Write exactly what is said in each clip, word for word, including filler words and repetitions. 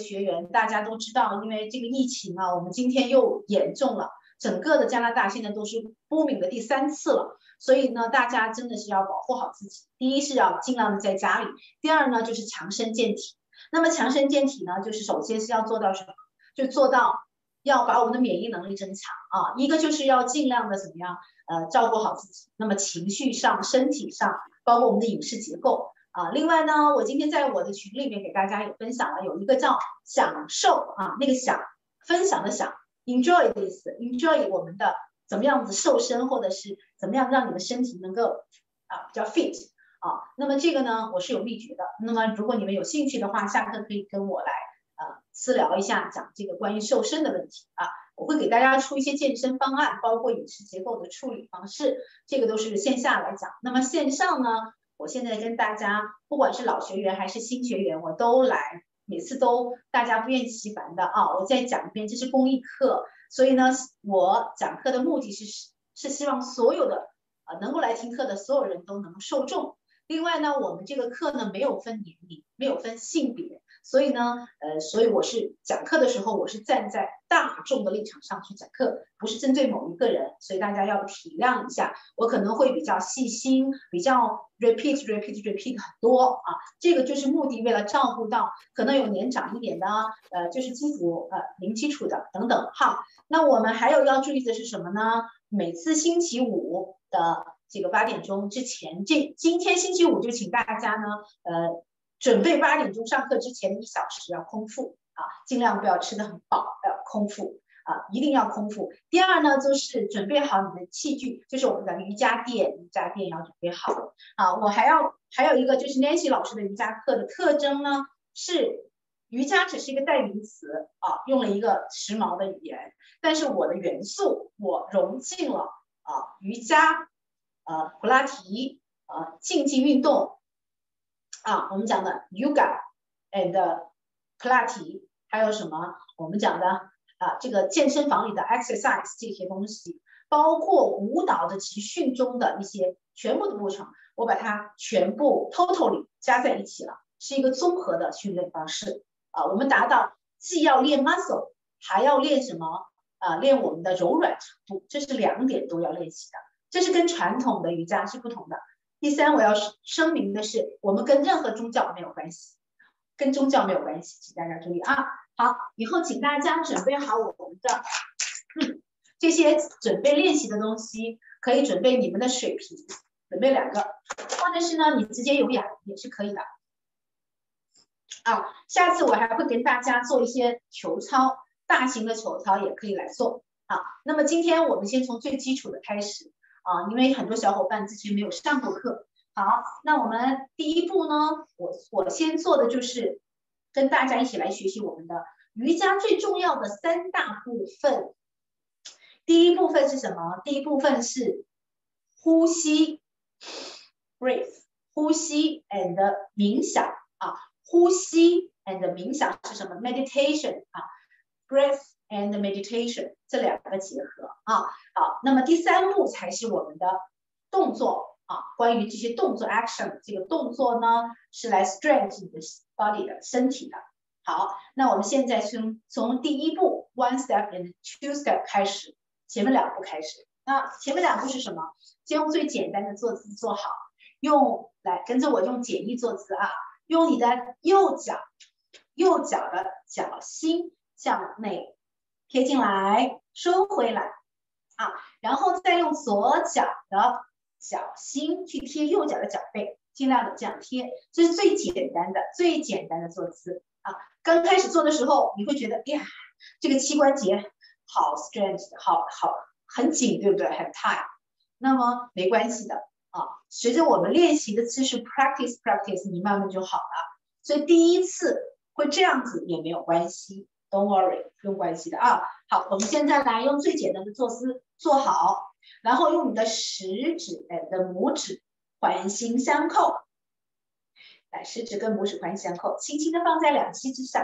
学员，大家都知道，因为这个疫情啊，我们今天又严重了，整个的加拿大现在都是 booming 的第三次了，所以呢，大家真的是要保护好自己。第一是要尽量的在家里，第二呢就是强身健体。那么强身健体呢，就是首先是要做到什么？就做到要把我们的免疫能力增强啊。一个就是要尽量的怎么样，呃，照顾好自己。那么情绪上、身体上，包括我们的饮食结构。啊，另外呢，我今天在我的群里面给大家有分享了，有一个叫享受啊，那个享分享的享 ，enjoy 的意思 ，enjoy 我们的怎么样子瘦身，或者是怎么样让你的身体能够啊比较 fit 啊。那么这个呢，我是有秘诀的。那么如果你们有兴趣的话，下课可以跟我来呃私聊一下，讲这个关于瘦身的问题啊。我会给大家出一些健身方案，包括饮食结构的处理方式，这个都是线下来讲。那么线上呢？我现在跟大家，不管是老学员还是新学员，我都来，每次都大家不厌其烦的啊，我再讲一遍，这是公益课，所以呢，我讲课的目的是是希望所有的呃能够来听课的所有人都能受众。另外呢，我们这个课呢没有分年龄，没有分性别，所以呢，呃，所以我是讲课的时候，我是站在大众的立场上去讲课，不是针对某一个人，所以大家要体谅一下，我可能会比较细心，比较 repeat repeat repeat 很多啊，这个就是目的，为了照顾到可能有年长一点的，呃，就是基础呃零基础的等等哈。那我们还有要注意的是什么呢？每次星期五的这个八点钟之前，这今天星期五就请大家呢，呃。准备八点钟上课之前的一小时要空腹啊，尽量不要吃得很饱，要空腹啊，一定要空腹。第二呢，就是准备好你的器具，就是我们的瑜伽垫，瑜伽垫要准备好啊。我还要还有一个就是 Nancy 老师的瑜伽课的特征呢，是瑜伽只是一个代名词啊，用了一个时髦的语言，但是我的元素我融进了啊瑜伽、呃普拉提、呃竞技运动。啊，我们讲的 yoga and 普拉提，还有什么？我们讲的啊，这个健身房里的 exercise 这些东西，包括舞蹈的集训中的一些全部的过程，我把它全部 totally 加在一起了，是一个综合的训练方式啊。我们达到既要练 muscle， 还要练什么？啊，练我们的柔软程度，这是两点都要练习的，这是跟传统的瑜伽是不同的。第三，我要声明的是，我们跟任何宗教没有关系，跟宗教没有关系，请大家注意啊。好，以后请大家准备好我们的，嗯，这些准备练习的东西，可以准备你们的水瓶，准备两个，或者是呢，你直接有氧也是可以的。啊，下次我还会跟大家做一些球操，大型的球操也可以来做啊。那么今天我们先从最基础的开始。啊，因为很多小伙伴之前没有上过课。好，那我们第一步呢，我我先做的就是跟大家一起来学习我们的瑜伽最重要的三大部分。第一部分是什么？第一部分是呼吸 ，breathe， 呼吸 and 冥想啊，呼吸 and 冥想是什么 ？meditation 啊 ，breath and meditation 这两个结合啊。好，那么第三步才是我们的动作啊。关于这些动作 action， 这个动作呢是来 strengthen 你的 body 的身体的。好，那我们现在从从第一步 one step and two step 开始，前面两步开始。那前面两步是什么？先用最简单的坐姿做好，用来跟着我用简易坐姿啊，用你的右脚，右脚的脚心向内贴进来，收回来。啊，然后再用左脚的脚心去贴右脚的脚背，尽量的这样贴，这是最简单的、最简单的坐姿啊。刚开始做的时候，你会觉得，哎呀，这个膝关节好 strength， 好好很紧，对不对？很 tight。那么没关系的啊，随着我们练习的次数 practice practice， 你慢慢就好了。所以第一次会这样子也没有关系。Don't worry， 不用关系的啊。好，我们现在来用最简单的坐姿做好，然后用你的食指的拇指环心相扣，来，食指跟拇指环心相扣，轻轻的放在两膝之上。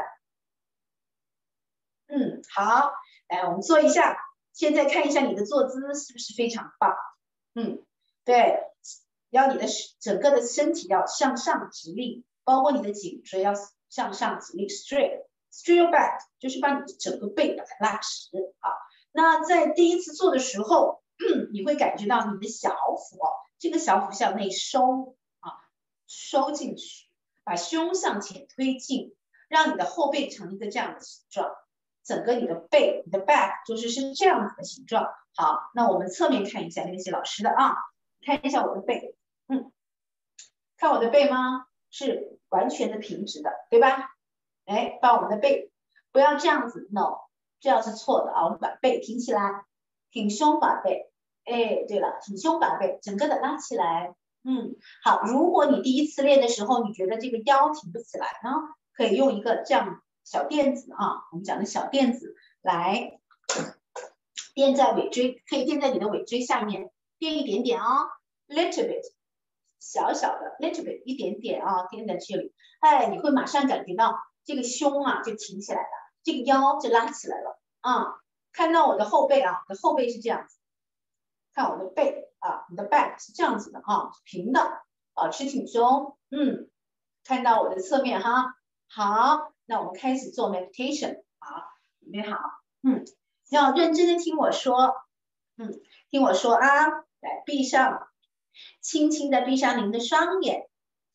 嗯，好，来，我们做一下，现在看一下你的坐姿是不是非常棒？嗯，对，要你的整个的身体要向上直立，包括你的颈椎要向上直立 ，straight。 ，straight your back 就是把你整个背把它拉直啊。那在第一次做的时候，你会感觉到你的小腹哦，这个小腹向内收啊，收进去，把胸向前推进，让你的后背成一个这样的形状，整个你的背，你的 back 就是是这样子的形状。好，那我们侧面看一下练习老师的啊，看一下我的背，嗯，看我的背吗？是完全的平直的，对吧？哎，把我们的背不要这样子 ，no， 这样是错的啊。我们把背挺起来，挺胸把背。哎，对了，挺胸把背，整个的拉起来。嗯，好。如果你第一次练的时候，你觉得这个腰挺不起来呢，可以用一个这样小垫子啊，我们讲的小垫子来垫在尾椎，可以垫在你的尾椎下面，垫一点点啊 ，little bit。小小的 little bit 一点点啊，垫在这里，哎，你会马上感觉到这个胸啊就挺起来了，这个腰就拉起来了啊。看到我的后背啊，我的后背是这样子，看我的背啊，你的 back 是这样子的啊，平的，保持挺胸，嗯，看到我的侧面哈。好，那我们开始做 meditation， 好，准备好，嗯，要认真的听我说，嗯，听我说啊，来闭上。轻轻的闭上您的双眼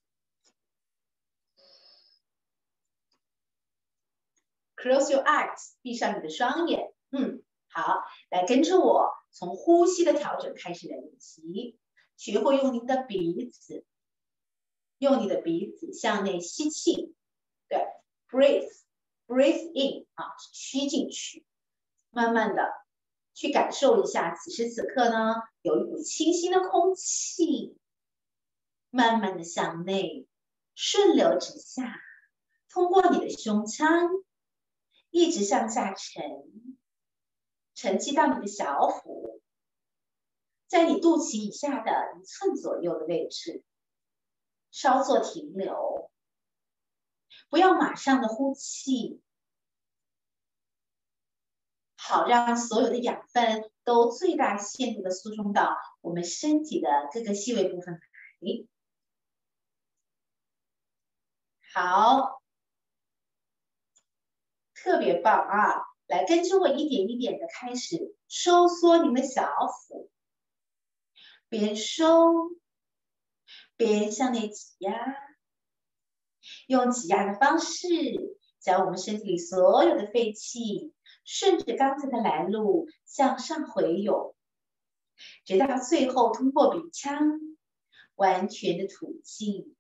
，Close your eyes， 闭上你的双眼。嗯，好，来跟着我从呼吸的调整开始来练习，学会用您的鼻子，用你的鼻子向内吸气，对 ，breathe breathe in 啊，吸进去，慢慢的去感受一下，此时此刻呢，有一股清新的空气。慢慢的向内顺流直下，通过你的胸腔一直向下沉，沉积到你的小腹，在你肚脐以下的一寸左右的位置，稍作停留，不要马上的呼气，好让所有的养分都最大限度的输送到我们身体的各个细微部分来。好，特别棒啊！来，跟着我一点一点的开始收缩您的小腹，边收边向内挤压，用挤压的方式将我们身体里所有的废气顺着刚才的来路向上回涌，直到最后通过鼻腔完全的吐尽。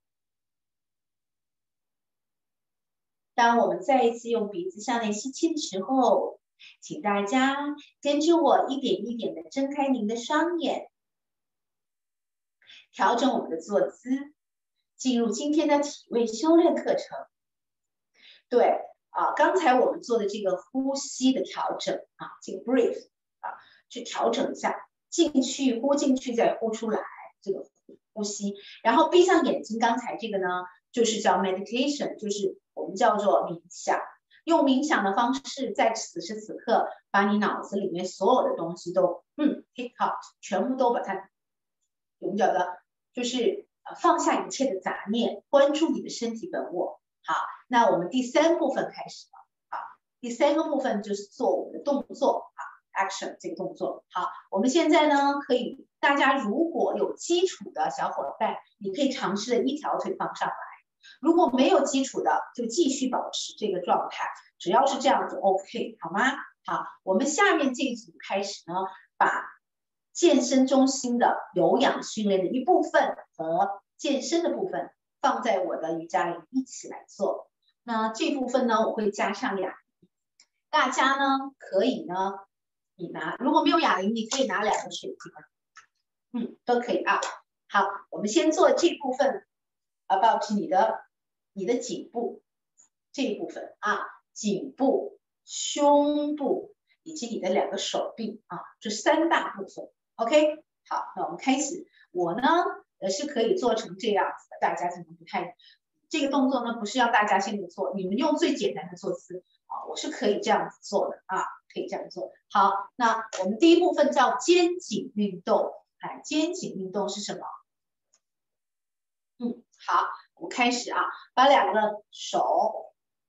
当我们再一次用鼻子向内吸气的时候，请大家跟着我一点一点的睁开您的双眼，调整我们的坐姿，进入今天的体位修炼课程。对啊，刚才我们做的这个呼吸的调整啊，这个 breathe 啊，去调整一下，进去呼进去再呼出来，这个呼吸，然后闭上眼睛。刚才这个呢，就是叫 meditation， 就是我们叫做冥想，用冥想的方式，在此时此刻，把你脑子里面所有的东西都嗯 take out， 全部都把它，我们叫的，就是呃放下一切的杂念，关注你的身体本我。好，那我们第三部分开始了。好，第三个部分就是做我们的动作啊 ，action 这个动作。好，我们现在呢，可以大家如果有基础的小伙伴，你可以尝试的一条腿放上来。如果没有基础的，就继续保持这个状态，只要是这样就 OK， 好吗？好，我们下面这一组开始呢，把健身中心的有氧训练的一部分和健身的部分放在我的瑜伽里一起来做。那这部分呢，我会加上哑铃，大家呢可以呢，你拿如果没有哑铃，你可以拿两个水瓶，嗯，都可以啊。好，我们先做这部分 ，about 你的你的颈部这一部分啊，颈部、胸部以及你的两个手臂啊，这三大部分。OK， 好，那我们开始。我呢，呃，是可以做成这样子的，大家可能不太。这个动作呢，不是要大家现在做，你们用最简单的坐姿啊，我是可以这样子做的啊，可以这样做。好，那我们第一部分叫肩颈运动。哎，肩颈运动是什么？嗯，好，我们开始啊，把两个手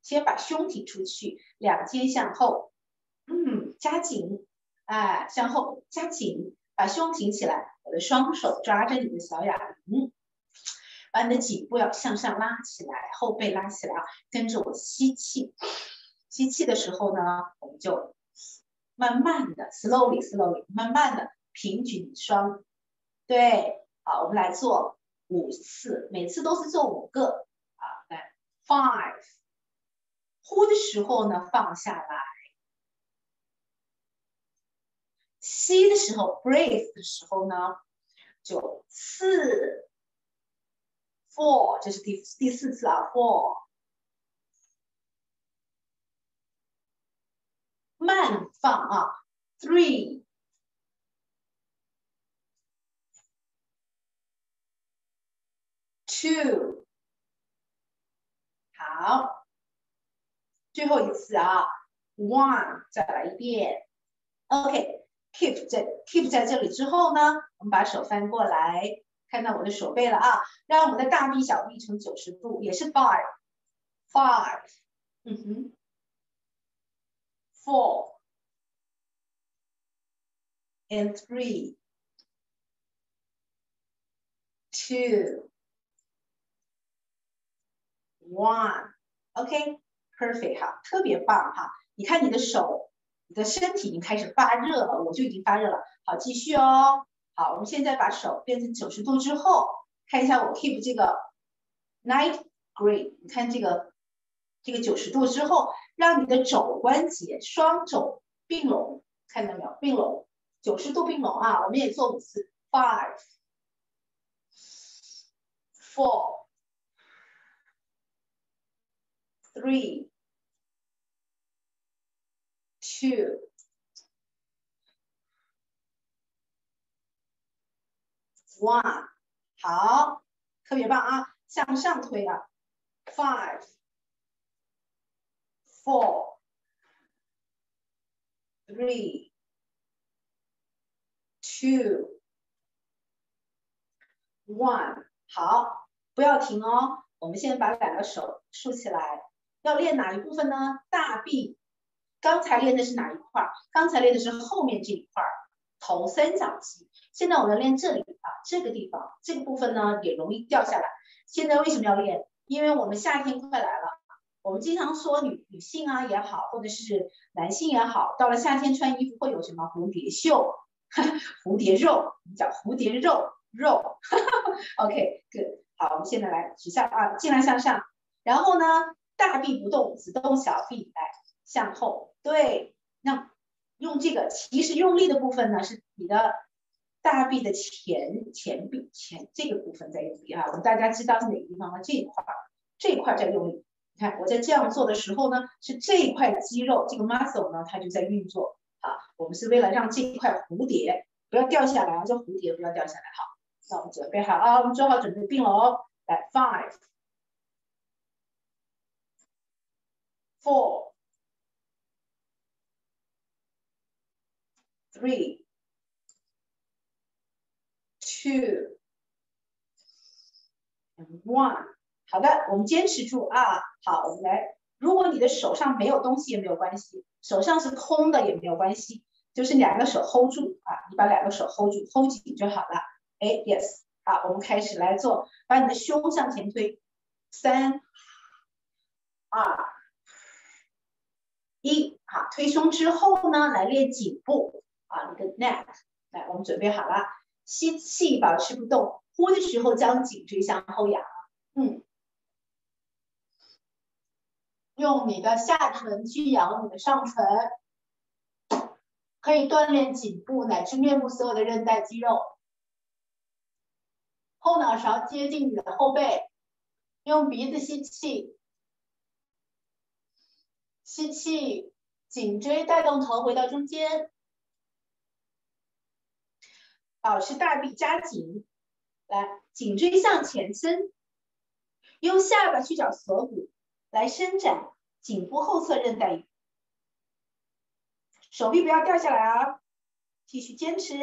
先把胸挺出去，两肩向后，嗯，夹紧，哎，向后夹紧，把胸挺起来，我的双手抓着你的小哑铃，把你的颈部要向上拉起来，后背拉起来啊，跟着我吸气，吸气的时候呢，我们就慢慢的 slowly slowly 慢慢的平举双，对，好，我们来做五次，每次都是做五个，啊，来 five， 呼的时候呢放下来，吸的时候 breathe 的时候呢就四 four， 这是第第四次啊 four， 慢放啊 three。two， 好，最后一次啊 ，one， 再来一遍 ，OK，keep 在 keep 在这里之后呢，我们把手翻过来，看到我的手背了啊，让我们的大臂小臂成九十度，也是 five five， 嗯哼 ，four and three two one，OK，perfect 哈，特别棒哈！你看你的手，你的身体已经开始发热了，我就已经发热了。好，继续哦。好，我们现在把手变成九十度之后，看一下我 keep 这个 ninety degree， 你看这个这个九十度之后，让你的肘关节双肘并拢，看到没有？并拢，九十度并拢啊！我们也做五次 ，five four。Three, two, one， 好，特别棒啊！向上推啊 ，five, four, three, two, one， 好，不要停哦。我们先把两个手竖起来，要练哪一部分呢？大臂。刚才练的是哪一块？刚才练的是后面这一块，头三角肌。现在我们练这里啊，这个地方，这个部分呢也容易掉下来。现在为什么要练？因为我们夏天快来了，我们经常说女女性啊也好，或者是男性也好，到了夏天穿衣服会有什么蝴蝶袖、蝴蝶肉，我们叫蝴蝶肉肉。OK，good， 好，我们现在来指向啊，尽量向上，然后呢，大臂不动，只动小臂，来向后。对，那用这个，其实用力的部分呢是你的大臂的前前臂前这个部分在用力啊。我们大家知道是哪个地方吗？这一块，这一块在用力。你看我在这样做的时候呢，是这一块肌肉这个 muscle 呢，它就在运作啊。我们是为了让这一块蝴蝶不要掉下来啊，这蝴蝶不要掉下来。好，那我们准备好啊，我们做好准备并拢，来 five four。Three, two, and one。好的，我们坚持住啊。好，我们来。如果你的手上没有东西也没有关系，手上是空的也没有关系，就是两个手 hold 住啊，你把两个手 hold 住 ，hold 紧就好了。哎 ，yes， 好，我们开始来做，把你的胸向前推，三、二、一。好，推胸之后呢，来练颈部啊，你的 neck。来，我们准备好了。吸气，保持不动，呼的时候将颈椎向后仰，嗯，用你的下唇去仰你的上唇，可以锻炼颈部乃至面部所有的韧带肌肉。后脑勺接近你的后背，用鼻子吸气，吸气，颈椎带动头回到中间，保持大臂夹紧，来，颈椎向前伸，用下巴去找锁骨，来伸展颈部后侧韧带，手臂不要掉下来啊，继续坚持。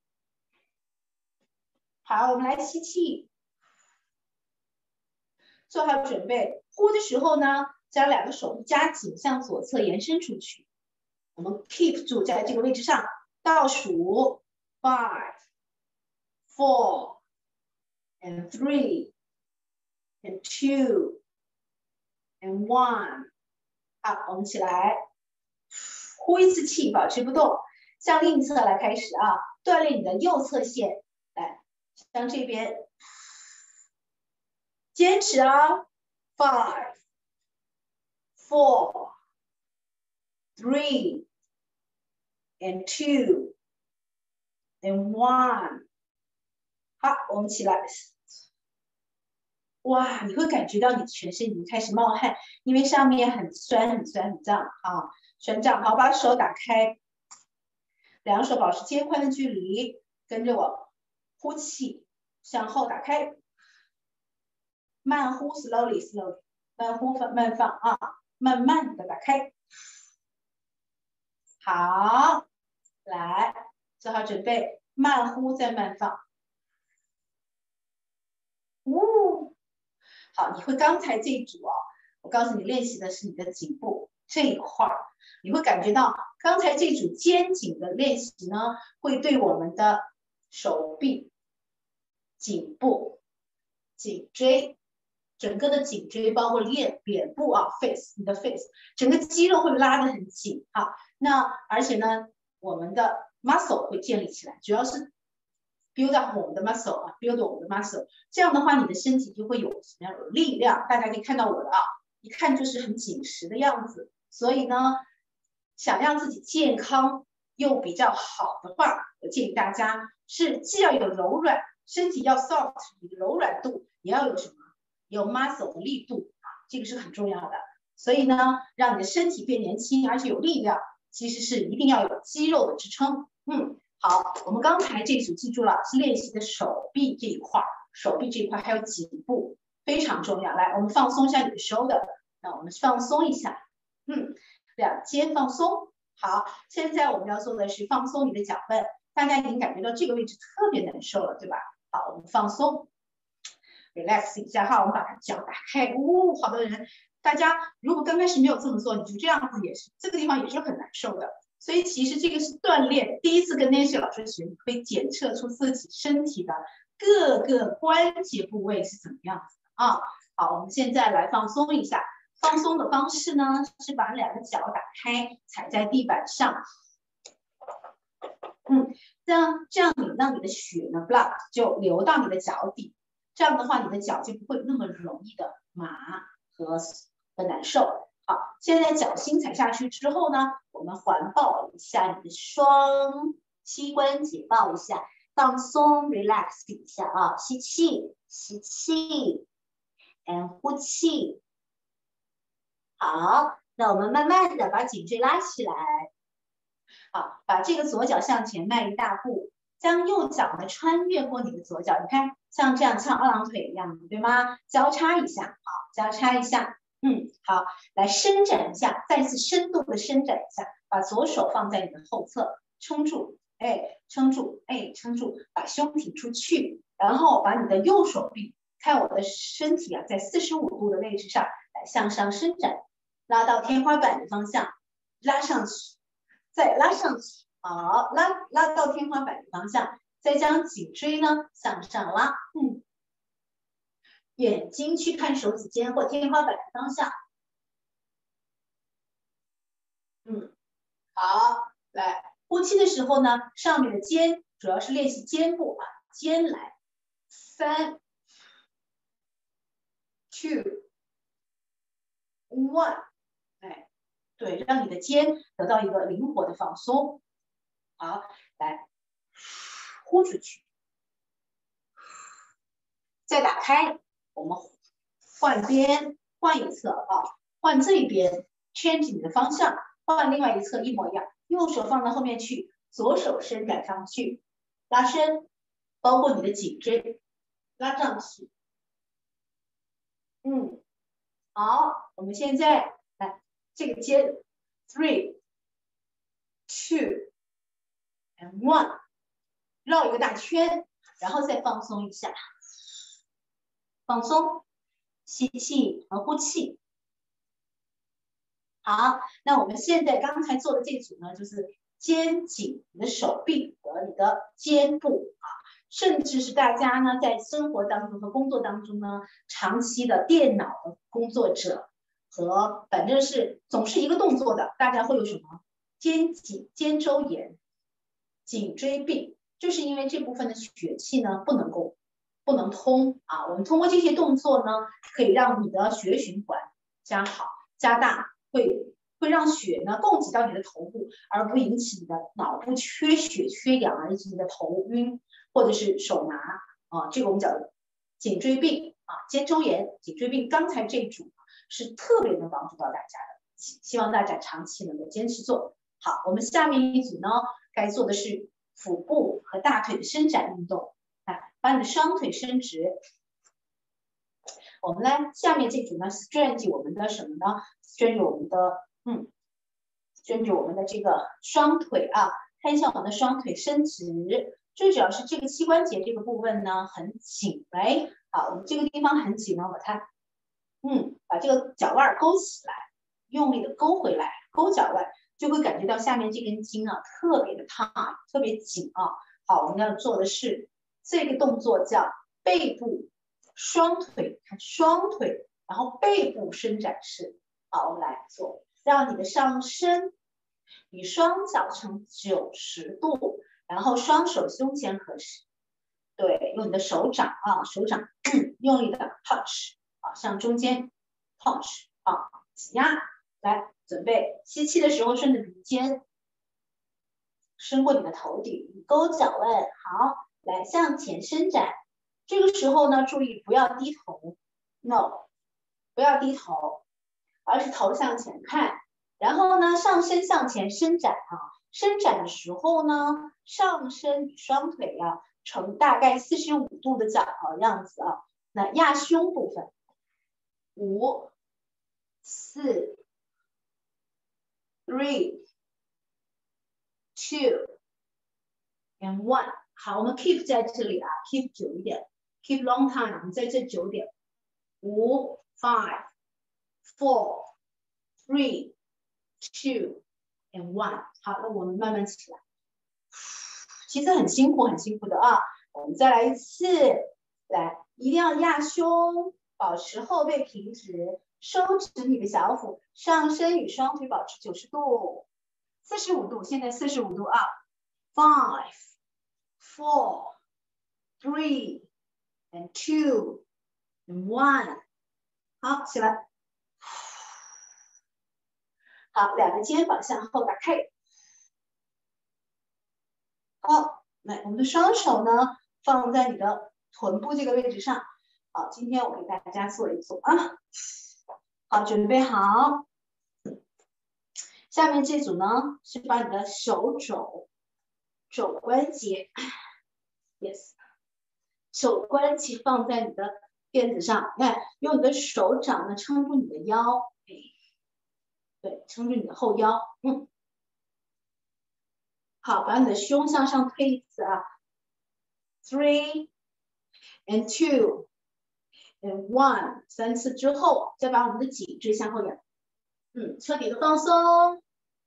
好，我们来吸气， 做好准备，呼的时候呢，将两个手夹紧，向左侧延伸出去。我们 keep 住在这个位置上，倒数 five, four, and three, and two, and one。好，我们起来，呼一次气，保持不动，向另一侧来开始啊，锻炼你的右侧线，来，向这边，坚持啊 ，five, four, three, and two, and one。好，我们起来。哇，你会感觉到你全身已经开始冒汗，因为上面很酸、很酸、很胀啊，酸胀。好，把手打开，两手保持肩宽的距离，跟着我呼气，向后打开，慢呼 ，slowly slowly， 慢呼慢放啊，慢慢的打开。好，来，做好准备，慢呼再慢放。呜。好，你会刚才这一组啊，我告诉你，练习的是你的颈部这一块儿，你会感觉到刚才这组肩颈的练习呢，会对我们的手臂、颈部、颈椎，整个的颈椎包括脸脸部啊 ，face 你的 face， 整个肌肉会拉得很紧啊。那而且呢，我们的 muscle 会建立起来，主要是 build up 我们的 muscle 啊 ，build 我们的 muscle， 这样的话，你的身体就会有什么样有力量？大家可以看到我的啊，一看就是很紧实的样子。所以呢，想让自己健康又比较好的话，我建议大家是既要有柔软，身体要 soft， 柔软度，也要有什么？有 muscle 的力度啊，这个是很重要的。所以呢，让你的身体变年轻，而且有力量，其实是一定要有肌肉的支撑。嗯。好，我们刚才这组记住了，是练习的手臂这一块，手臂这一块还有颈部非常重要。来，我们放松一下你的 shoulder， 那我们放松一下，嗯，两肩放松。好，现在我们要做的是放松你的脚背，大家已经感觉到这个位置特别难受了，对吧？好，我们放松 ，relax 一下哈，我们把脚打开。呜、哦，好多人，大家如果刚开始没有这么做，你就这样子也是，这个地方也是很难受的。所以其实这个是锻炼，第一次跟 Nancy 老师学，你会检测出自己身体的各个关节部位是怎么样子的啊。好，我们现在来放松一下。放松的方式呢，是把两个脚打开，踩在地板上。嗯，这样这样你让你的血呢 ，blood 就流到你的脚底，这样的话你的脚就不会那么容易的麻和和难受。好，现在脚心踩下去之后呢，我们环抱一下你的双膝关节，抱一下，放松 ，relax 一下啊，吸气，吸气 ，and 呼气。好，那我们慢慢的把颈椎拉起来，好，把这个左脚向前迈一大步，将右脚呢穿越过你的左脚，你看像这样像二郎腿一样，对吗？交叉一下，好，交叉一下。嗯，好，来伸展一下，再次深度的伸展一下，把左手放在你的后侧，撑住，哎，撑住，哎，撑住，把胸挺出去，然后把你的右手臂，看我的身体啊，在四十五度的位置上来向上伸展，拉到天花板的方向，拉上去，再拉上去，好，拉拉到天花板的方向，再将颈椎呢向上拉，嗯。眼睛去看手指尖或天花板的方向。嗯，好，来呼气的时候呢，上面的肩主要是练习肩部啊，肩来，三 ，two one， 哎，对，让你的肩得到一个灵活的放松。好，来呼出去，再打开，我们换边，换一侧啊，换这一边 ，change 你的方向，换另外一侧一模一样，右手放到后面去，左手伸展上去，拉伸，包括你的颈椎，拉上去。嗯，好，我们现在来这个肩 ，three, two, and one， 绕一个大圈，然后再放松一下，放松。 吸气和呼气。好，那我们现在刚才做的这组呢，就是肩颈、你的手臂和你的肩部啊，甚至是大家呢在生活当中和工作当中呢，长期的电脑的工作者和反正是总是一个动作的，大家会有什么肩颈、肩周炎、颈椎病，就是因为这部分的血气呢不能够不能通啊。我们通过这些动作呢，可以让你的血液循环加好、加大。会会让血呢供给到你的头部，而不引起你的脑部缺血、缺氧，而引起你的头晕或者是手麻啊。这个我们叫颈椎病啊、肩周炎、颈椎病。刚才这一组是特别能帮助到大家的，希望大家长期能够坚持做好。我们下面一组呢，该做的是腹部和大腿的伸展运动，来把你的双腿伸直。我们呢，下面这组呢 ，stretch 我们的什么呢 ？stretch 我们的，嗯 ，stretch 我们的这个双腿啊，看一下我们的双腿伸直。最主要是这个膝关节这个部分呢很紧，哎，好，我们这个地方很紧呢，把它，嗯，把这个脚腕勾起来，用力的勾回来，勾脚腕，就会感觉到下面这根筋啊特别的烫，特别紧啊。好，我们要做的是这个动作叫背部。双腿，看双腿，然后背部伸展式。好，我们来做，让你的上身与双脚成九十度，然后双手胸前合十。对，用你的手掌啊，手掌用力的 touch 啊，向中间 touch 啊，挤压。来，准备吸气的时候，顺着鼻尖伸过你的头顶，勾脚腕。好，来向前伸展。这个时候呢，注意不要低头 ，no， 不要低头，而是头向前看。然后呢，上身向前伸展啊，伸展的时候呢，上身与双腿呀、啊、呈大概四十五度的角啊样子啊。那压胸部分，五、四、three、two and one。好，我们 keep 在这里啊 ，keep 久一点。Keep long time， 我们在这九点，五 five four three two and one。好，那我们慢慢起来。其实很辛苦，很辛苦的啊。我们再来一次，来，一定要压胸，保持后背平直，收直你的小腹，上身与双腿保持九十度，四十五度，现在四十五度啊。Five four three。and two and one， 好，起来，好，两个肩膀向后打开，好，来，我们的双手呢放在你的臀部这个位置上，好，今天我给大家做一做啊，好，准备好，下面这组呢是把你的手肘、肘关节 ，yes。手关节放在你的垫子上，看，用你的手掌呢撑住你的腰，对，撑住你的后腰，嗯，好，把你的胸向上推一次啊 ，three and two and one， 三次之后，再把我们的颈椎向后仰，嗯，彻底的放松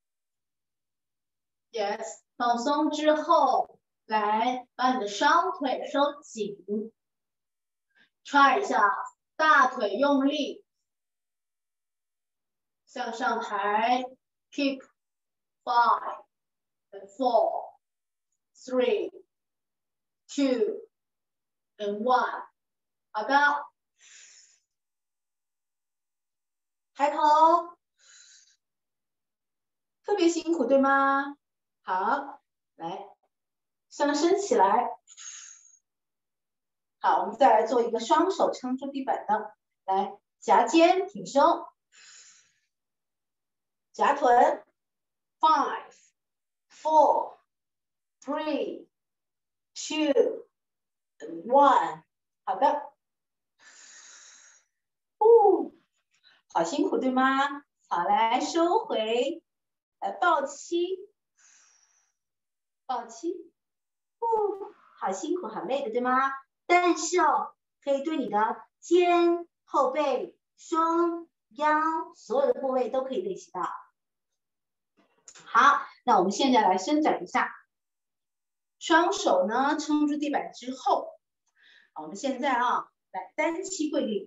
，yes， 放松之后。来，把你的双腿收紧 ，try 一下，大腿用力，向上抬 ，keep five and four, three, two and one， 好的，抬头，特别辛苦，对吗？好，来。上身起来，好，我们再来做一个双手撑住地板的，来夹肩挺胸，夹臀 ，five, four, three, two, one， 好的，呼，好辛苦对吗？好，来收回，来抱膝，抱膝。好辛苦，好累的，对吗？但是哦，可以对你的肩后背、胸、腰，所有的部位都可以练习到。好，那我们现在来伸展一下，双手呢撑住地板之后，我们现在啊来单膝跪立，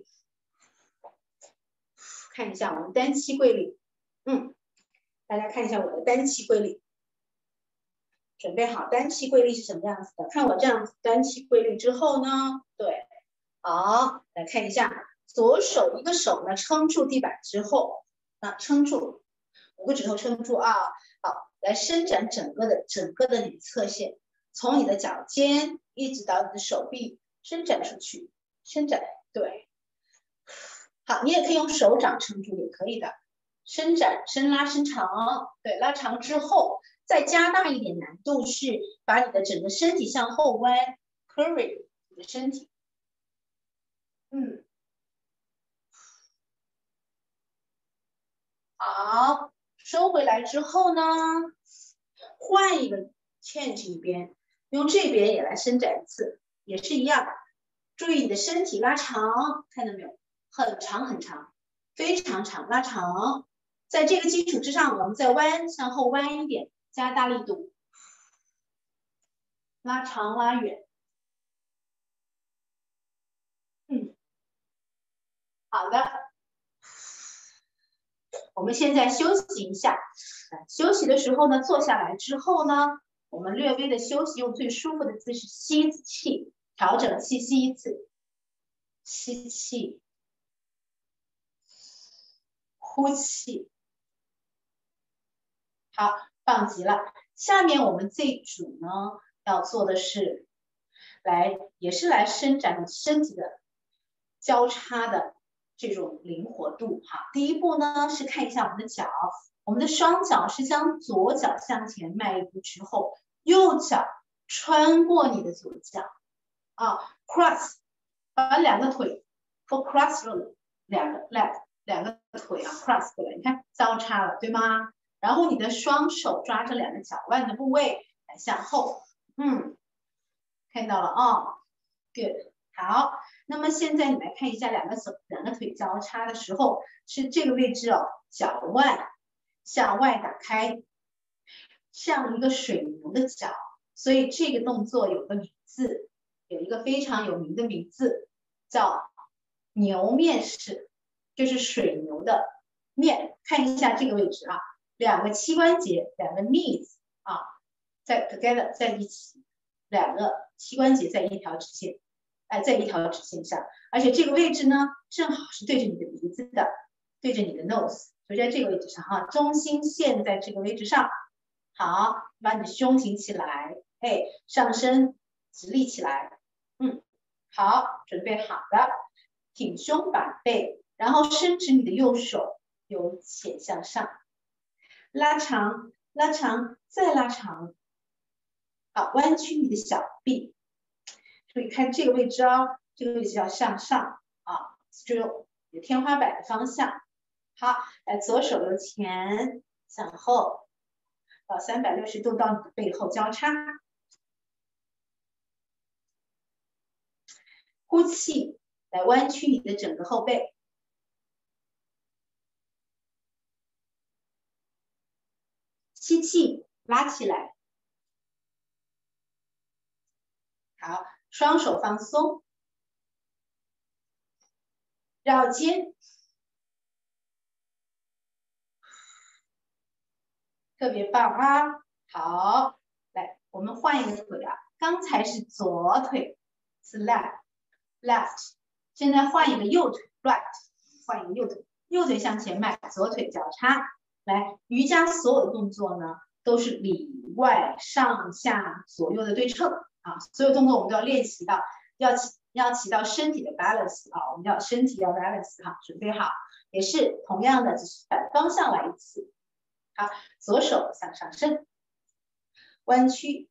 看一下我们单膝跪立，嗯，大家看一下我的单膝跪立，准备好单膝跪立是什么样子的？看我这样子单膝跪立之后呢，对，好，来看一下，左手一个手呢撑住地板之后，啊，撑住，五个指头撑住啊，好，来伸展整个的整个的你侧线，从你的脚尖一直到你的手臂伸展出去，伸展，对，好，你也可以用手掌撑住，也可以的，伸展、伸拉、伸长，对，拉长之后，再加大一点难度是把你的整个身体向后弯 ，curve 你的身体，嗯，好，收回来之后呢，换一个 change 一边，用这边也来伸展一次，也是一样，注意你的身体拉长，看到没有？很长很长，非常长，拉长。在这个基础之上，我们再弯，向后弯一点，加大力度，拉长拉远。嗯，好的。我们现在休息一下。休息的时候呢，坐下来之后呢，我们略微的休息，用最舒服的姿势吸气，调整气息一次，吸气，呼气。好，棒极了。下面我们这一组呢，要做的是来，也是来伸展身体的交叉的这种灵活度哈。第一步呢是看一下我们的脚，我们的双脚是将左脚向前迈一步之后，右脚穿过你的左脚啊 ，cross， 把两个腿 for cross road， 两个 leg 两个腿啊 cross 过来，你看交叉了，对吗？然后你的双手抓着两个脚腕的部位来向后，嗯，看到了啊、哦、，good， 好。那么现在你来看一下两个手两个腿交叉的时候，是这个位置哦，脚腕向外打开，像一个水牛的脚，所以这个动作有个名字，有一个非常有名的名字叫牛面式，就是水牛的面。看一下这个位置啊。两个膝关节，两个 knees 啊，在 together 在一起，两个膝关节在一条直线，哎，在一条直线上，而且这个位置呢，正好是对着你的鼻子的，对着你的 nose， 就在这个位置上哈，中心线在这个位置上。好，把你的胸挺起来，哎，上身直立起来，嗯，好，准备好了，挺胸把背，然后伸直你的右手，由浅向上。拉长，拉长，再拉长。好，弯曲你的小臂，注意看这个位置哦，这个位置要向上啊，就有天花板的方向。好，来左手由前向后，到三百六十度到你的背后交叉。呼气，来弯曲你的整个后背。吸气，拉起来。好，双手放松，绕肩，特别棒啊！好，来，我们换一个腿啊，刚才是左腿是 left left， 现在换一个右腿 right， 换一个右腿，右腿向前迈，左腿交叉。来，瑜伽所有的动作呢，都是里外上下左右的对称啊，所有动作我们都要练习到，要起要起到身体的 balance 啊，我们要身体要 balance 哈，准备好，也是同样的，只是反方向来一次。好，左手向上伸，弯曲，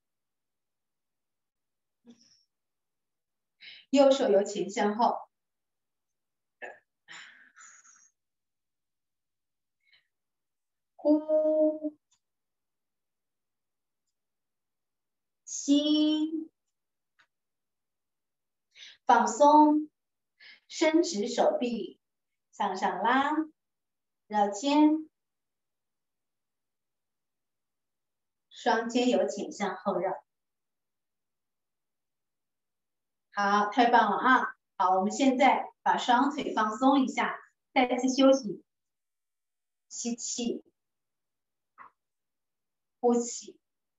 右手由前向后，呼，吸，放松， 伸直手臂，向上拉，绕肩，双肩由前向后绕。好，太棒了啊！好，我们现在把双腿放松一下，再次休息，吸气，呼气。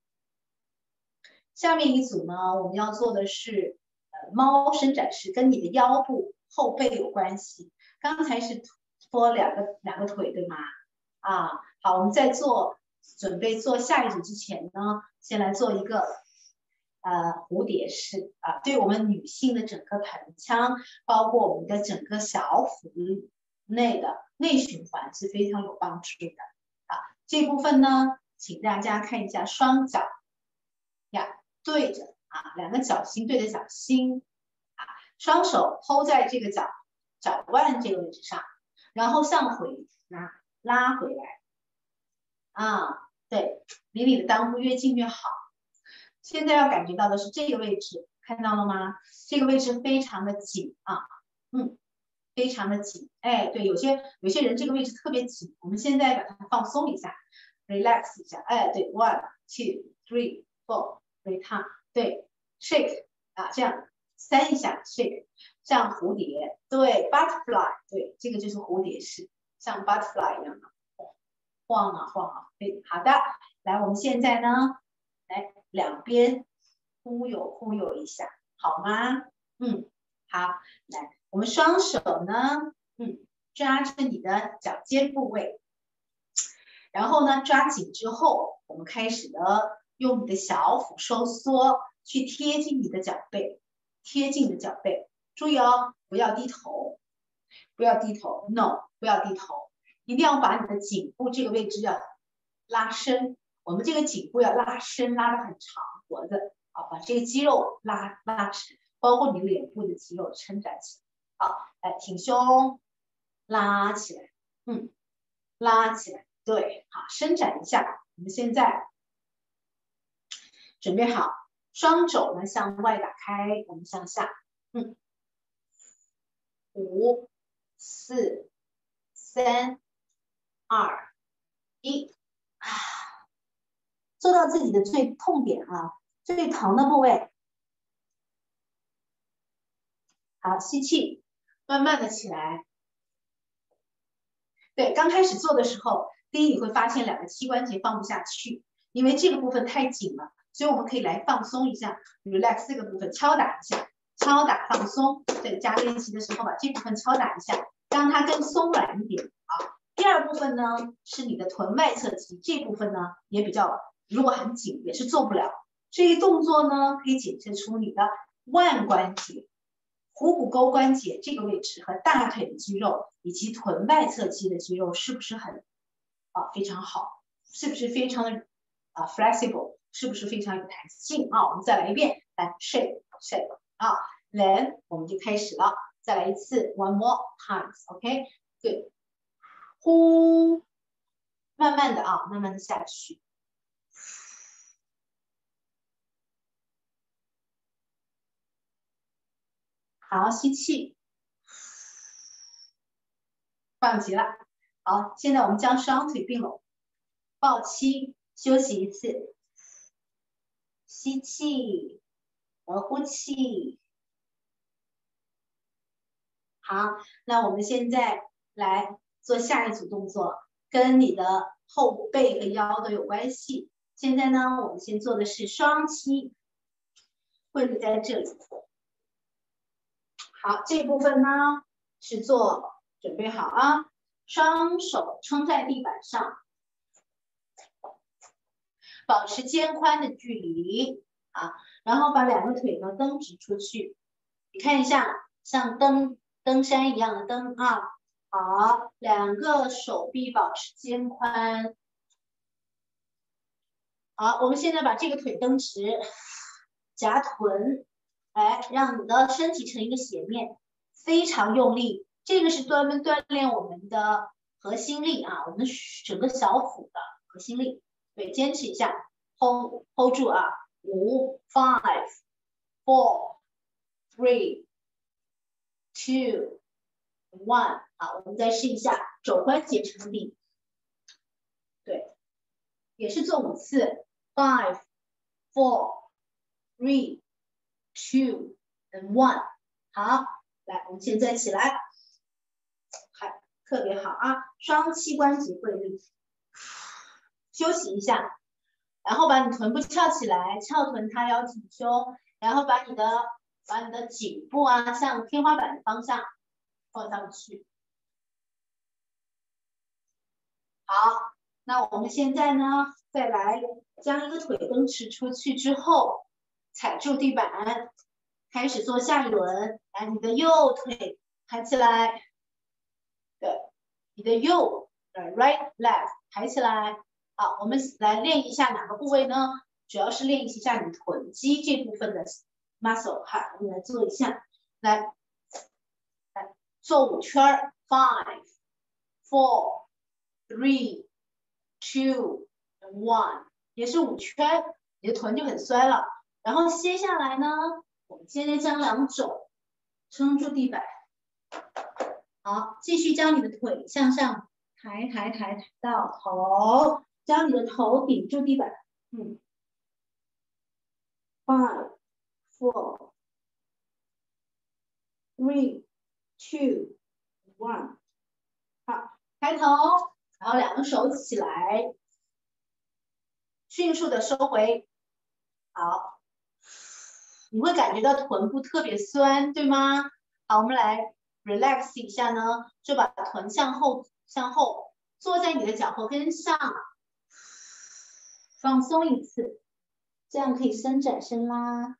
下面一组呢，我们要做的是呃猫伸展式，跟你的腰部、后背有关系。刚才是拖两个两个腿，对吗？啊，好，我们在做准备做下一组之前呢，先来做一个呃蝴蝶式啊，对我们女性的整个盆腔，包括我们的整个小腹内的内循环是非常有帮助的啊。这部分呢，请大家看一下双脚呀。对着啊，两个脚心对着脚心啊，双手hold在这个脚脚腕这个位置上，然后向回拉拉回来啊，对，离你的裆部越近越好。现在要感觉到的是这个位置，看到了吗？这个位置非常的紧啊，嗯，非常的紧。哎，对，有些有些人这个位置特别紧，我们现在把它放松一下 ，relax 一下。哎，对 ，one two three four。return 对 shake 啊，这样三一下 shake， 像蝴蝶对 butterfly 对，这个就是蝴蝶式，像 butterfly 一样的晃啊晃啊。对，好的，来，我们现在呢，来两边忽悠忽悠一下，好吗？嗯，好，来，我们双手呢，嗯，抓着你的脚尖部位，然后呢，抓紧之后，我们开始的。用你的小腹收缩去贴近你的脚背，贴近你的脚背。注意哦，不要低头，不要低头 ，no， 不要低头，一定要把你的颈部这个位置要拉伸。我们这个颈部要拉伸，拉得很长，脖子啊，把这个肌肉拉拉直，包括你脸部的肌肉撑展起来。好，来挺胸，拉起来，嗯，拉起来，对，好，伸展一下。我们现在。准备好，双肘呢向外打开，我们向下，嗯，五、四、三、二、一，啊，做到自己的最痛点啊，最疼的部位。好，吸气，慢慢的起来。对，刚开始做的时候，第一你会发现两个膝关节放不下去，因为这个部分太紧了。所以我们可以来放松一下 ，relax 这个部分，敲打一下，敲打放松。对，加练习的时候把这部分敲打一下，让它更松软一点啊。第二部分呢是你的臀外侧肌，这部分呢也比较，如果很紧也是做不了。这一动作呢可以检测出你的腕关节、虎骨沟关节这个位置和大腿的肌肉以及臀外侧肌的肌肉是不是很啊非常好，是不是非常的啊 flexible。是不是非常有弹性啊？我们再来一遍，来 shake shake 啊 ，then 我们就开始了，再来一次 ，one more times，OK， 对，呼，慢慢的啊，慢慢的下去，好，吸气，棒极了，好，现在我们将双腿并拢，抱膝，休息一次，吸气，和呼气。好，那我们现在来做下一组动作，跟你的后背和腰都有关系。现在呢，我们先做的是双膝，跪立在这里。好，这部分呢是做，准备好啊，双手撑在地板上，保持肩宽的距离啊，然后把两个腿呢蹬直出去，你看一下，像登登山一样的登啊。好，两个手臂保持肩宽。好，我们现在把这个腿蹬直，夹臀，哎，让你的身体成一个斜面，非常用力。这个是专门锻炼我们的核心力啊，我们整个小腹的核心力。对，坚持一下 ，hold hold 住啊，五 ，five，four，three，two。 one。好，我们再试一下肘关节撑地，对，也是做五次 ，five, four, three, two, and one。好，来，我们现在起来，还特别好啊，双膝关节跪立，休息一下，然后把你臀部翘起来，翘臀塌腰挺胸，然后把你的把你的颈部啊向天花板的方向放上去。好，那我们现在呢，再来将一个腿蹬直出去之后，踩住地板，开始做下一轮。来，你的右腿抬起来，对，你的右呃 right leg 抬起来。好，我们来练一下哪个部位呢？主要是练习一下你臀肌这部分的 muscle 哈。我们来做一下，来，来做五圈 ，five, four, three, two, one， 也是五圈，你的臀就很酸了。然后接下来呢，我们现在将两肘撑住地板，好，继续将你的腿向上抬，抬，抬，抬到头，将你的头顶住地板。嗯 ，five, four, three, two, one， 好，抬头，然后两个手起来，迅速的收回。好，你会感觉到臀部特别酸，对吗？好，我们来 relax 一下呢，就把臀向后向后坐在你的脚后跟上，放松一次，这样可以伸展伸拉。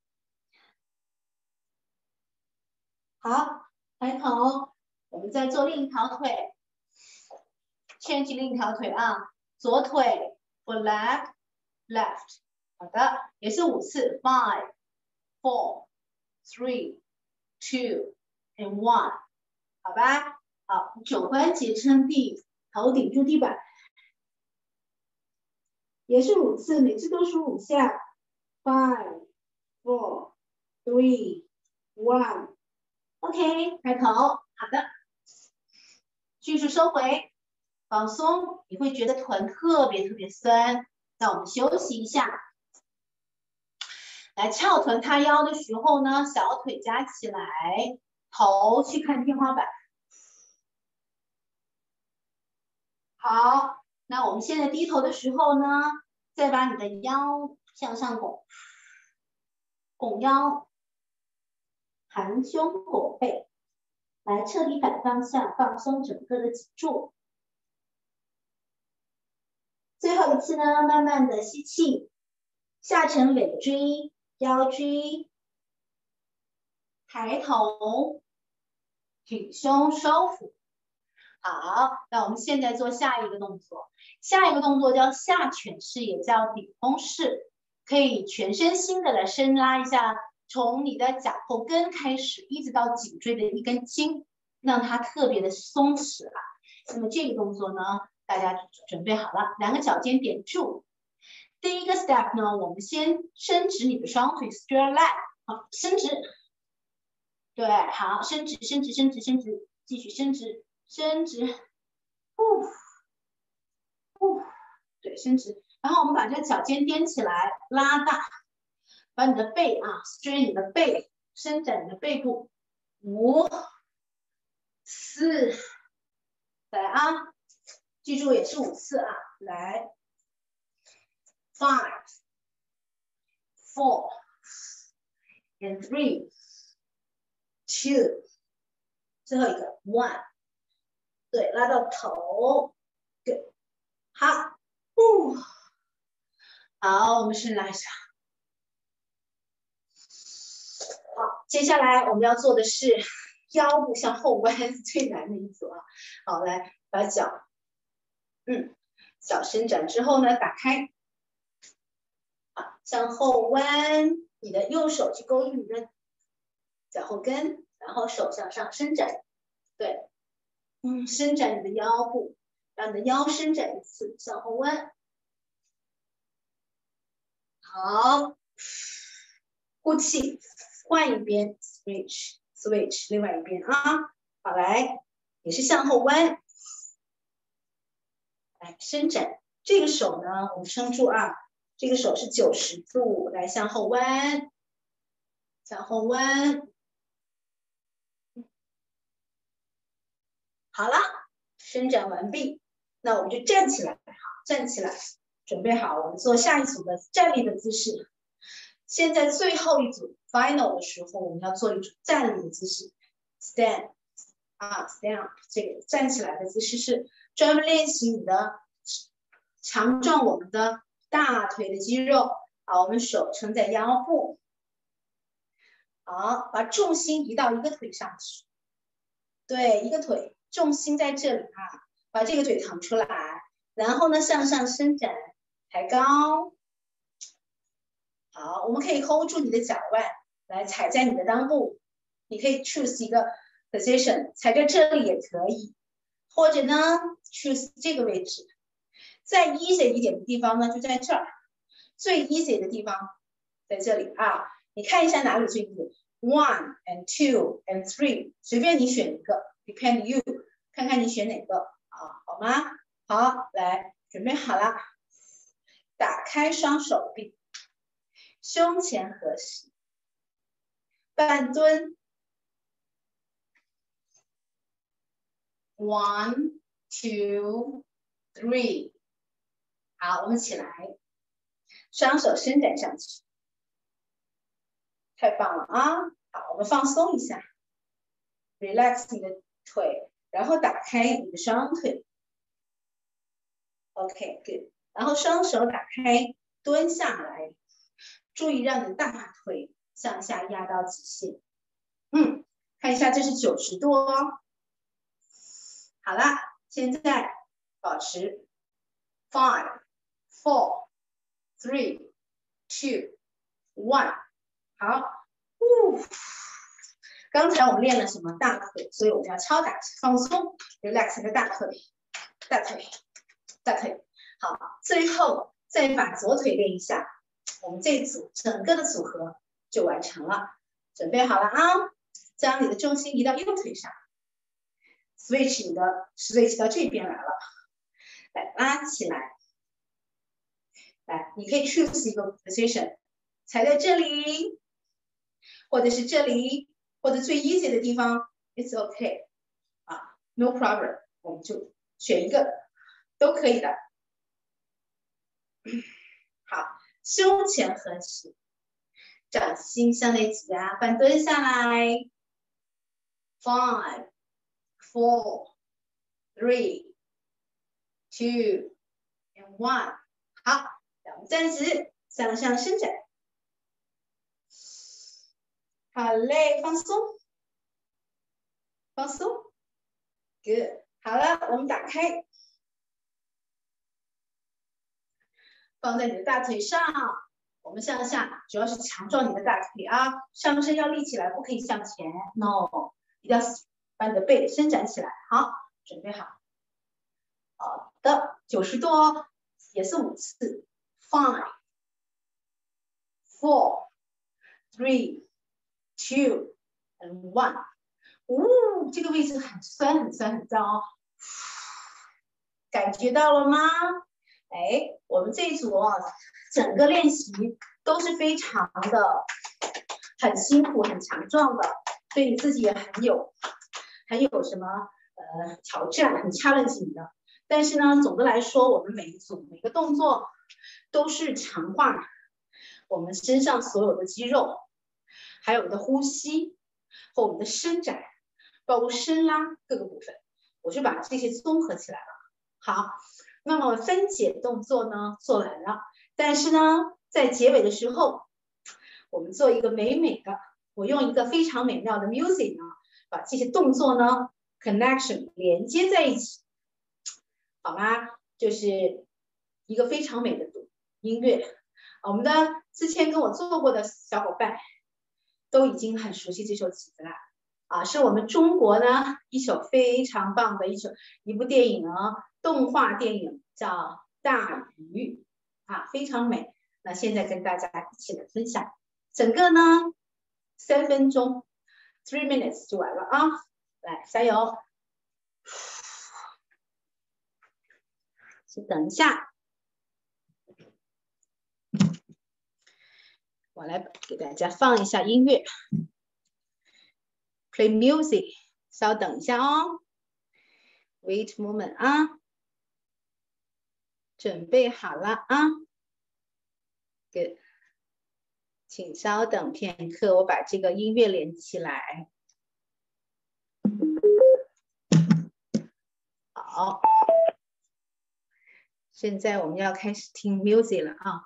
好，抬头，我们再做另一条腿 ，change 另一条腿啊，左腿 for leg left， 好的，也是五次 ，five, four, three, two, and one， 好吧？好，肘关节撑地，头顶住地板，也是五次，每次都数五下 ，five, four, three, one。OK， 抬头，好的，迅速收回，放松，你会觉得臀特别特别酸。那我们休息一下，来翘臀塌腰的时候呢，小腿夹起来，头去看天花板。好，那我们现在低头的时候呢，再把你的腰向上拱，拱腰。含胸拱背，来彻底反方向，放松整个的脊柱。最后一次呢，慢慢的吸气，下沉尾椎、腰椎，抬头，挺胸收腹。好，那我们现在做下一个动作，下一个动作叫下犬式，也叫顶峰式，可以全身心的来伸拉一下。从你的脚后跟开始，一直到颈椎的一根筋，让它特别的松弛啊。那么这个动作呢，大家准备好了，两个脚尖点住。第一个 step 呢，我们先伸直你的双腿 ，straight leg， 好，伸直。对，好，伸直，伸直，伸直，伸直，继续伸直，伸直，呼，呼，对，伸直。然后我们把这个脚尖踮起来，拉大。把你的背啊 ，strain 你的背，伸展你的背部，五、四，来啊，记住也是五次啊，来 ，five, four, and three, two， 最后一个 one， 对，拉到头，对，好，呼，好，我们伸拉一下。好，接下来我们要做的是腰部向后弯，最难的一组啊。好，来把脚，嗯，脚伸展之后呢，打开，好，向后弯，你的右手去勾住你的脚后跟，然后手向上伸展，对，嗯，伸展你的腰部，让你的腰伸展一次，向后弯，好，呼气。换一边 ，switch switch， 另外一边啊， 好，来，也是向后弯，来伸展。这个手呢，我们撑住啊，这个手是九十度，来向后弯，向后弯。好了，伸展完毕，那我们就站起来，好，站起来，准备好，我们做下一组的站立的姿势。现在最后一组 final 的时候，我们要做一组站立的姿势 ，stand 啊 ，stand 这个站起来的姿势是专门练习你的强壮我们的大腿的肌肉。好，我们手撑在腰部，好，把重心移到一个腿上去，对，一个腿，重心在这里啊，把这个腿腾出来，然后呢向上伸展，抬高。好，我们可以 hold 住你的脚腕，来踩在你的裆部。你可以 choose 一个 position， 踩在这里也可以，或者呢 choose 这个位置。再 easy 一点的地方呢，就在这儿。最 easy 的地方在这里啊，你看一下哪里最 easy。One and two and three， 随便你选一个 ，depend you， 看看你选哪个啊，好吗？好，来，准备好了，打开双手臂。胸前合十，半蹲 ，one two three， 好，我们起来，双手伸展上去，太棒了啊！好，我们放松一下 ，relax 你的腿，然后打开你的双腿 ，OK good， 然后双手打开，蹲下来。注意让你的大腿向下压到极限。嗯，看一下，这是九十度哦。好了，现在保持 five, four, three, two, one。好，呜。刚才我们练了什么？大腿，所以我们要敲打，放松 ，relax 你的大腿，大腿，大腿。好，最后再把左腿练一下。我们这一组整个的组合就完成了，准备好了啊！将你的重心移到右腿上 ，switch 你的 switch 到这边来了，来拉起来，来，你可以 choose 一个 position， 踩在这里，或者是这里，或者最 easy 的地方 ，it's okay， 啊 ，no problem， 我们就选一个都可以的，好。胸前合十，掌心向内挤压，半蹲下来。Five, four, three, two, and one。好，让我们站直，向上伸展。好嘞，放松，放松。Good， 好了，我们打开。放在你的大腿上，我们向下，主要是强壮你的大腿啊，上身要立起来，不可以向前 ，no， 一定要把你的背伸展起来。好，准备好，好的，九十度哦，也是五次 ，five, four, three, two, and one。呜，这个位置很酸，很酸，很脏哦，感觉到了吗？哎，我们这一组哦，整个练习都是非常的很辛苦、很强壮的，对你自己也很有很有什么呃挑战，很 challenging 的。但是呢，总的来说，我们每一组每个动作都是强化我们身上所有的肌肉，还有我们的呼吸和我们的伸展，包括伸拉各个部分，我是把这些综合起来了。好。那么分解动作呢做完了，但是呢，在结尾的时候，我们做一个美美的，我用一个非常美妙的 music 呢，把这些动作呢 connection 连接在一起，好吗？就是一个非常美的音乐。我们的之前跟我做过的小伙伴都已经很熟悉这首曲子了。啊，是我们中国呢一首非常棒的一首一部电影呢，动画电影叫《大鱼》啊，非常美。那现在跟大家一起来分享，整个呢三分钟 ，three minutes 就完了啊。 来，加油！先等一下，我来给大家放一下音乐 ，play music， 稍等一下哦 ，wait moment 啊，准备好了啊 ，good， 请稍等片刻，我把这个音乐连起来。好，现在我们要开始听 music 了啊。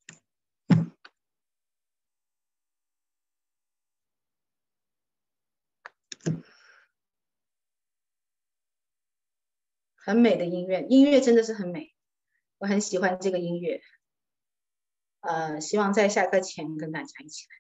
很美的音乐，音乐真的是很美，我很喜欢这个音乐。呃，希望在下课前跟大家一起来。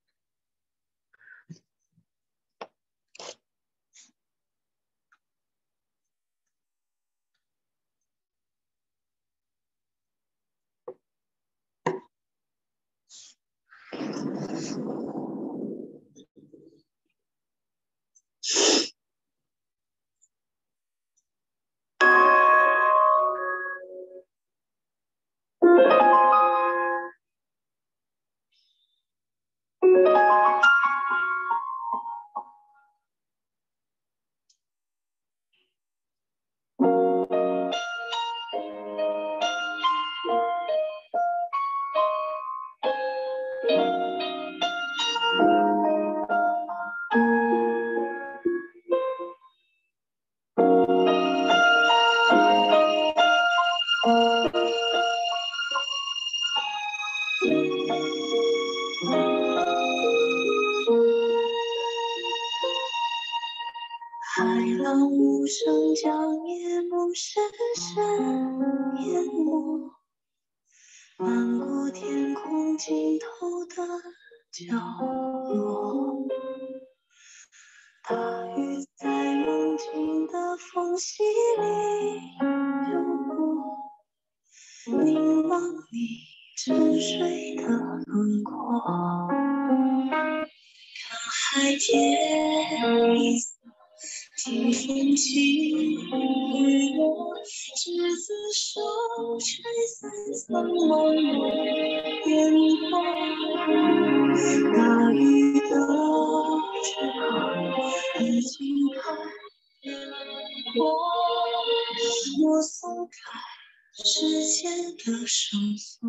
海浪无声将夜幕深深淹没，漫过天空尽头的角落。大雨在梦境的缝隙里流过，凝望你沉睡的轮廓。看海天一色，听风起雨落，执子手，吹散苍茫的烟波。大雨的翅膀已经拍过，我松开时间的绳索。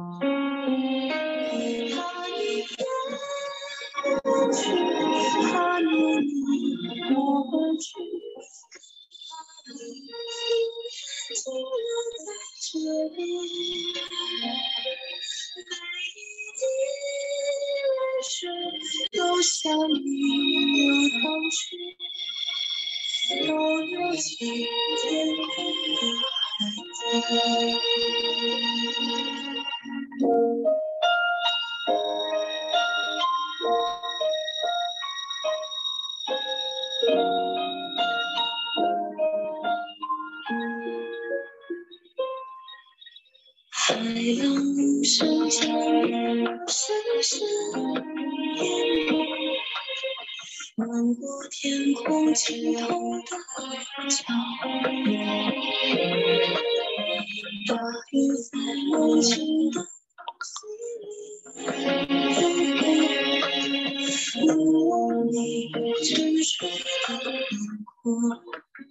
怕你远去，怕你离我去，怕你停留在这里。每一滴泪水都向你流淌去，都有情天空的孩子。海浪无声将夜深深淹没，漫过天空尽头的角落。大雨在梦境的隙里凝望你沉睡的轮廓。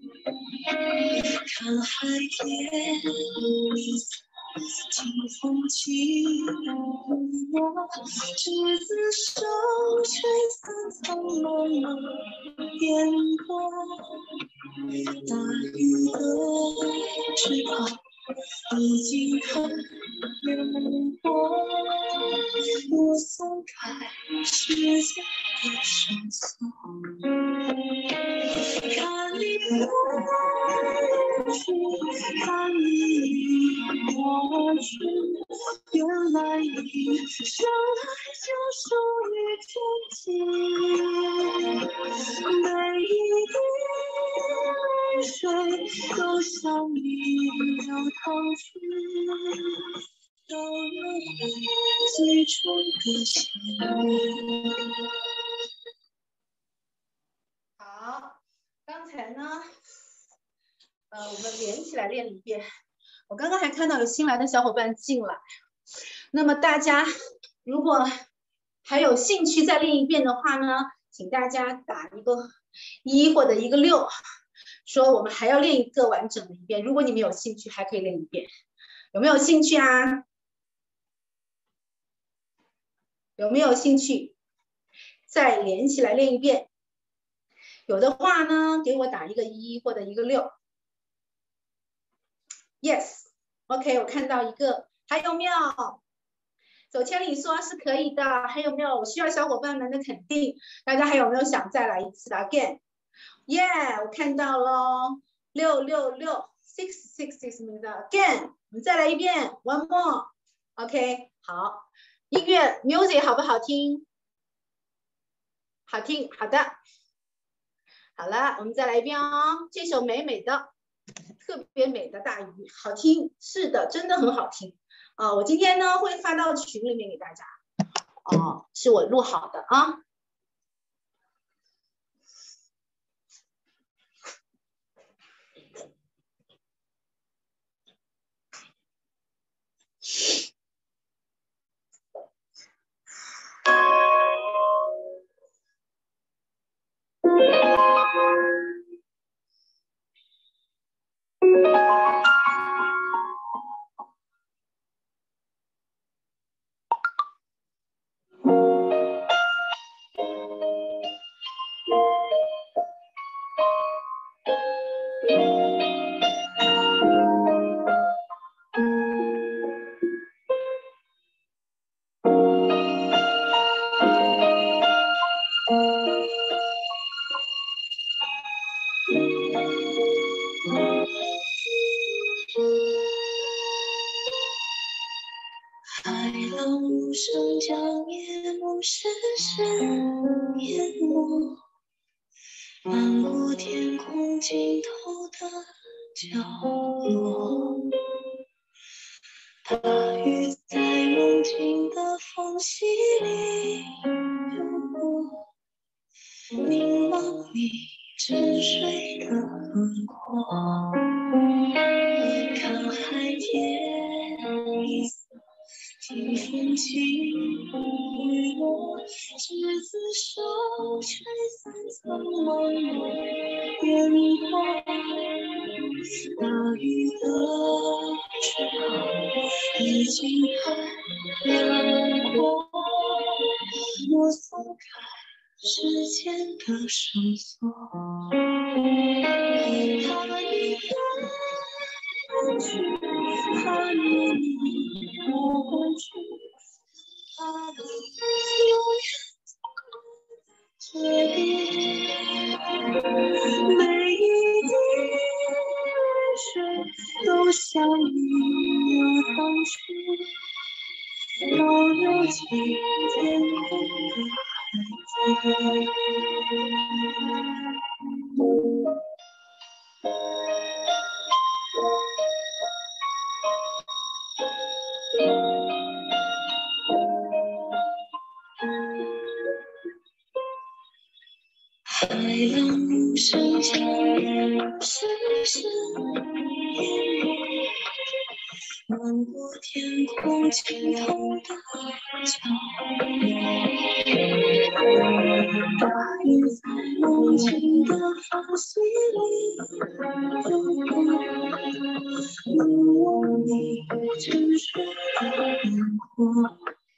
看海天一色，听风起雨落，执子手，吹散苍茫的烟波。大雨的翅膀已经看过，我松开时间的绳索。看你过去，看你离我去，原来你生来就属于天际。每一滴泪水都向你流淌去，都有我最初的心。 好， 才呢，呃，我们连起来练了一遍。我刚刚还看到有新来的小伙伴进来，那么大家如果还有兴趣再练一遍的话呢，请大家打一个一或者一个六，说我们还要练一个完整的一遍。如果你们有兴趣，还可以练一遍。有没有兴趣啊？有没有兴趣再连起来练一遍？有的话呢，给我打一个一或者一个六。Yes，OK， 我看到一个，还有没有？走千里说是可以的，还有没有？我需要小伙伴们的肯定。大家还有没有想再来一次的 ？Again，Yeah， 我看到喽，六六六 ，six six six 名的 Again， 我们再来一遍 ，One more，OK， 好，音乐 music 好不好听？好听，好的。好了，我们再来一遍哦。这首美美的、特别美的大鱼，好听，是的，真的很好听啊、呃！我今天呢会发到群里面给大家，哦、呃，是我录好的啊。 海浪无声将夜幕深深淹没，漫过天空尽头的角落。大雨在梦境的缝隙里流过，凝望你沉睡的轮廓，看海天一色。听风起雨落，执子手，吹散苍茫的烟波。大雨的翅膀已经太阳光，我松开时间的绳索。怕你远去，怕你过去，怕你永远在这里。每一滴泪水都像你流淌去，都流进天空的海底。海浪无声将夜幕深深淹没，漫过天空尽头的角落。大雨在梦境的缝隙里流过，凝望你沉睡的轮廓，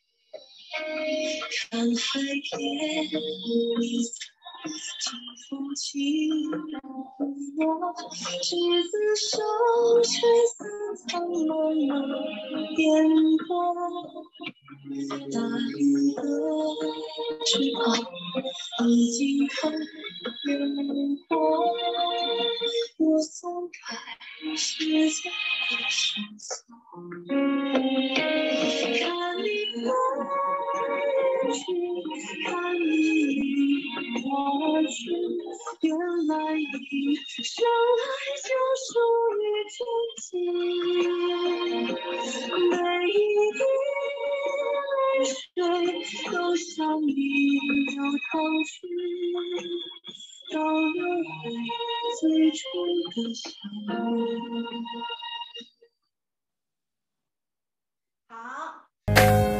看海天一色。清风起落，执子手，吹散苍茫的烟波。大雨的翅膀已经太阳光，我松开时间的绳索。看你过去，看你过去，原来你生来就属于天际。每一滴泪水都像你流淌去， 漂流回最初的笑。 好。